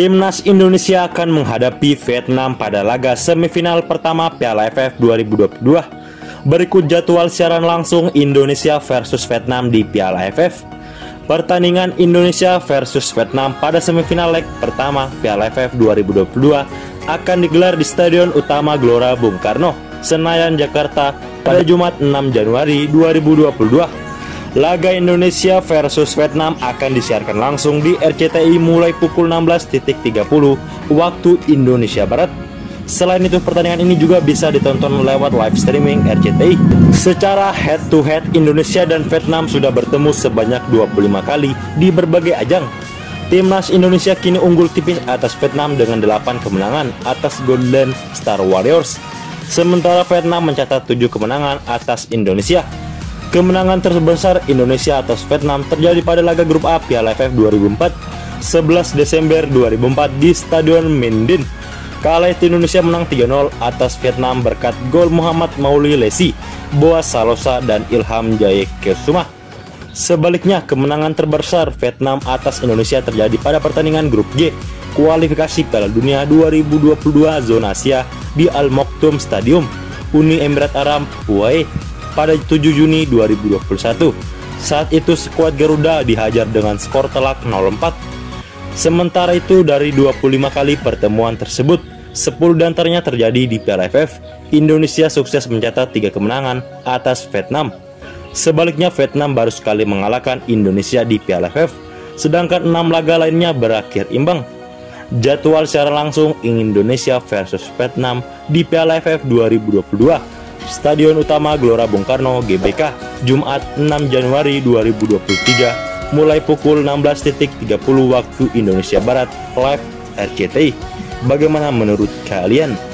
Timnas Indonesia akan menghadapi Vietnam pada laga semifinal pertama Piala AFF 2022. Berikut jadwal siaran langsung Indonesia versus Vietnam di Piala AFF. Pertandingan Indonesia versus Vietnam pada semifinal leg pertama Piala AFF 2022 akan digelar di Stadion Utama Gelora Bung Karno, Senayan, Jakarta pada Jumat 6 Januari 2022. Laga Indonesia versus Vietnam akan disiarkan langsung di RCTI mulai pukul 16.30 waktu Indonesia Barat. Selain itu, pertandingan ini juga bisa ditonton lewat live streaming RCTI. Secara head to head, Indonesia dan Vietnam sudah bertemu sebanyak 25 kali di berbagai ajang. Timnas Indonesia kini unggul tipis atas Vietnam dengan 8 kemenangan atas Golden Star Warriors. Sementara Vietnam mencatat 7 kemenangan atas Indonesia. Kemenangan terbesar Indonesia atas Vietnam terjadi pada laga grup A Piala AFF 2004, 11 Desember 2004 di Stadion Minden. Kala itu Indonesia menang 3-0 atas Vietnam berkat gol Muhammad Mauli Lesi, Boas Salosa, dan Ilham Jayekersuma. Sebaliknya, kemenangan terbesar Vietnam atas Indonesia terjadi pada pertandingan grup G, kualifikasi Piala Dunia 2022 zona Asia di Al Maktoum Stadium, Uni Emirat Arab, UAE, pada 7 Juni 2021. Saat itu skuad Garuda dihajar dengan skor telak 0-4. Sementara itu, dari 25 kali pertemuan tersebut, 10 diantaranya terjadi di Piala AFF. Indonesia sukses mencatat 3 kemenangan atas Vietnam. Sebaliknya, Vietnam baru sekali mengalahkan Indonesia di Piala AFF, sedangkan 6 laga lainnya berakhir imbang. Jadwal secara langsung Indonesia versus Vietnam di Piala AFF 2022. Stadion Utama Gelora Bung Karno GBK, Jumat 6 Januari 2023 mulai pukul 16.30 waktu Indonesia Barat, live RCTI. Bagaimana menurut kalian?